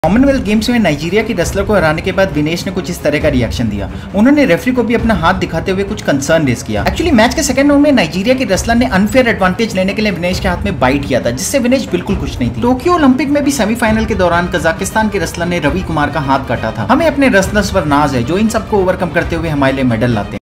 Commonwealth Games में Nigeria की wrestler को हराने के बाद विनेश ने कुछ इस तरह का रिएक्शन दिया। उन्होंने रेफरी को भी अपना हाथ दिखाते हुए कुछ कंसर्न रेस किया। एक्चुअली मैच के सेकंड राउंड में नाइजीरिया की रेसलर ने अनफेयर एडवांटेज लेने के लिए विनेश के हाथ में बाइट किया था, जिससे विनेश बिल्कुल खुश नहीं थी। टोक्यो ओलंपिक में भी सेमीफाइनल के दौरान कजाकिस्तान के रेसलर ने रवि कुमार का हाथ काटा था। हमें अपने रेसलर्स पर नाज है जो इन सबको ओवरकम करते हुए हमारे लिए मेडल लाते हैं।